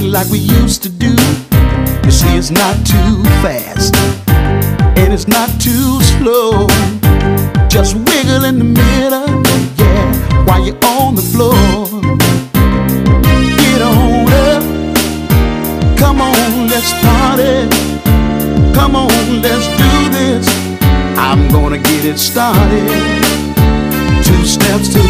like we used to do. You see, it's not too fast and it's not too slow. Just wiggle in the middle, yeah, while you're on the floor. Get on up, come on, let's party. Come on, let's do this. I'm gonna get it started. 2 steps to